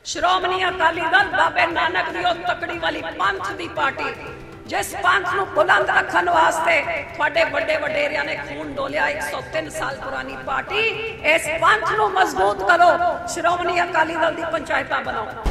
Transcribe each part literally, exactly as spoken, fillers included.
श्रोमणी अकाली दल बाबे नानक दी ओह तकड़ी वाली पंथ दी पार्टी जिस पंथ नूं बुलंद रखण वास्ते तुहाडे वड्डे वडेरियां ने खून डोलिया एक सौ तीन साल पुरानी पार्टी इस पंथ नूं मजबूत करो। श्रोमणी अकाली दल दी पंचायतां बनाओ।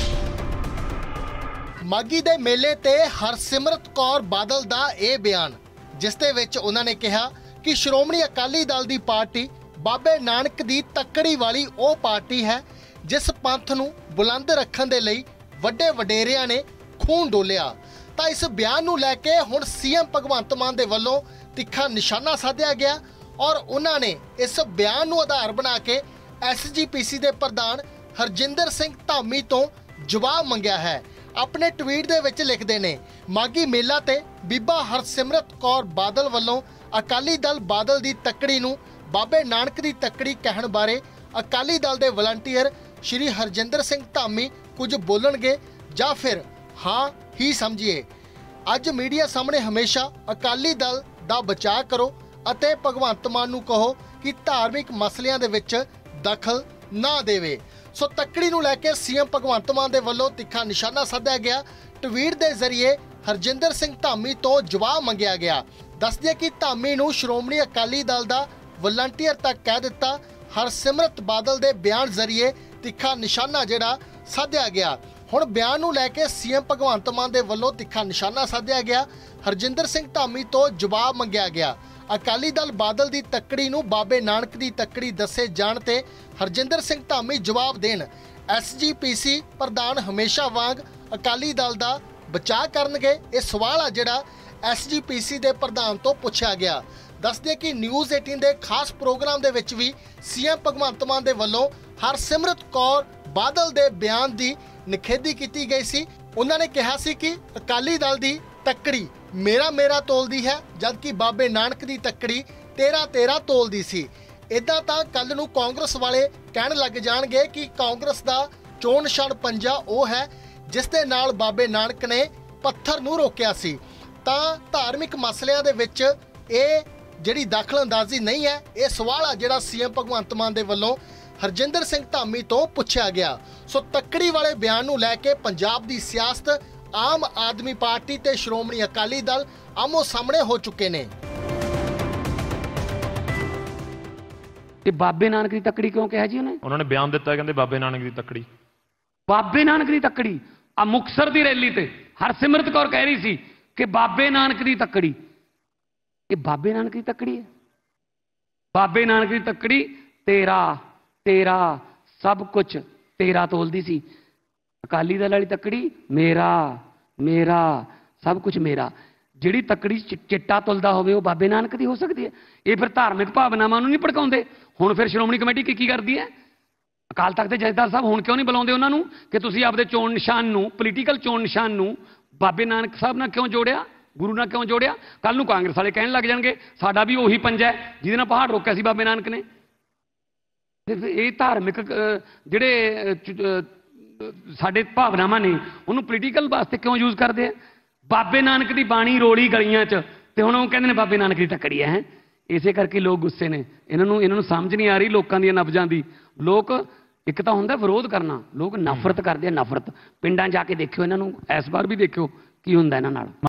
मागी दे मेले ते हरसिमरत कौर बादल दा यह बयान जिस दे विच उन्हां ने कहा कि श्रोमणी अकाली दल दी पार्टी बाबे नानक दी तकड़ी वाली ओह पार्टी है जिस पंथ नूं बुलंद रखण दे लई वड्डे वडेरियां ने खून डोलिया। तां इस बयान नूं लैके हुण सीएम भगवंत मान दे वल्लों तिखा निशाना साधिया गया और उन्हां ने इस बयान नूं आधार बना के एस जी पी सी दे प्रधान हरजिंदर सिंह धामी तो जवाब मंगिया है। अपने ट्वीट दे विच लिखदे ने मागी मेला ते बीबा हरसिमरत कौर बादल वल्लों अकाली दल बादल दी तकड़ी नूं बाबे नानक दी तकड़ी कहण बारे अकाली दल दे वलंटीयर श्री हरजिंदर सिंह धामी कुछ बोलणगे जां फिर हाँ ही समझिए। अज मीडिया सामने हमेशा अकाली दल दा बचाव करो अते भगवंत मान नूं कहो कि धार्मिक मसलियां दे विच दखल ना देवे। सो तकड़ी नूं लैके सीएम भगवंत मान दे वल्लों तिखा निशाना साधिया गया। ट्वीट दे जरिए हरजिंदर सिंह धामी तो जवाब मंगिया गया। दस दिए कि धामी नूं श्रोमणी अकाली दल दा वलंटीयर तक कह दिता। हरसिमरत बादल दे बयान जरिए तिखा निशाना जिहड़ा साधिया गया। हुण बयान नूं लैके सीएम भगवंत मान दे वल्लों तिखा निशाना साधिया गया। हरजिंदर सिंह धामी तो जवाब मंगिया गया। अकाली दल बादल दी तकड़ी नूं बाबे नानक दी तकड़ी दसे जाण ते हरजिंदर सिंह धामी जवाब देण। एस जी पी सी प्रधान हमेशा वांग अकाली दल दा बचाव करनगे। यह सवाल आ जिहड़ा एस जी पी सी दे प्रधान तो पुछया गया। दस दे कि न्यूज़ अठारह दे खास प्रोग्राम दे विच भी सीएम भगवंत मान दे वल्लों हरसिमरत कौर बादल दे बयान दी निखेधी की गई सी। उन्होंने कहा सी कि अकाली दल दी तकड़ी मेरा मेरा तोलदी है जबकि बाबे नानक दी तकड़ी तेरा तेरा तोलदी सी। इदां तां कल नूं कांग्रेस वाले कहण लग जाणगे कि कांग्रेस दा चोण निशान पंजा ओह है जिस दे नाल बाबे नानक ने पत्थर नूं रोकिया सी। तां धार्मिक मसलियां दे विच इह जिहड़ी दखल अंदाजी नहीं है। यह सवाल आ जिहड़ा सीएम भगवंत मान दे वल्लों हरजिंदर सिंह धामी तो पुछया गया। सो तकड़ी वाले बयान नूं लैके पंजाब दी सियासत आम आदमी पार्टी ते श्रोमणी अकाली दल आमो सामने हो चुके ने। बाबे नानक दी तकड़ी क्यों कहा जी उन्हें? उन्होंने बयान दिता कहंदे बाबे नानक दी तकड़ी बाबे नानक दी तकड़ी आ मुक्तसर दी रैली ते हरसिमरत कौर कह रही सी कि बाबे नानक दी तकड़ी। ये बाबे नानक दी तकड़ी है। बाबे नानक दी तकड़ी तेरा तेरा सब कुछ तेरा तोलदी सी। अकाली दल वाली तकड़ी मेरा मेरा सब कुछ मेरा। जिहड़ी तकड़ी चिट्टा तुलदा होवे वो बाबे नानक दी हो सकती है। ये फिर धार्मिक भावनावां नूं नहीं भड़काउंदे। हुण फिर श्रोमणी कमेटी की की करदी है? अकाल तख्त दे जथेदार साहब हुण क्यों नहीं बुलाउंदे उन्हां नूं कि तुसीं आपदे चोण निशान नूं पोलीटिकल चोण निशान नूं बाबे नानक साहब नाल क्यों जोड़िया, गुरु नाल क्यों जोड़िया? कल नूं कांग्रेस वाले कहण लग जाणगे साडा भी उही पंजा है जिहदे नाल पहाड़ रोकिया सी बाबे नानक ने। ये धार्मिक जिहड़े साडे भावनावां ने उन्होंने पोलीटिकल वास्ते क्यों यूज करते हैं? बाबे नानक की बाणी रोली गलियां च ते हुण ओह कहंदे ने बाबे नानक की तकड़ी है। इसे करके लोग गुस्से ने। इन्हों इन्हों समझ नहीं आ रही लोगों दी नब्जां दी। लोग एक तो हुंदा विरोध करना, लोग नफरत करते हैं। नफरत पिंडां जाके देखियो, इन्हों इस बार भी देखियो की हुंदा इन्हां नाल।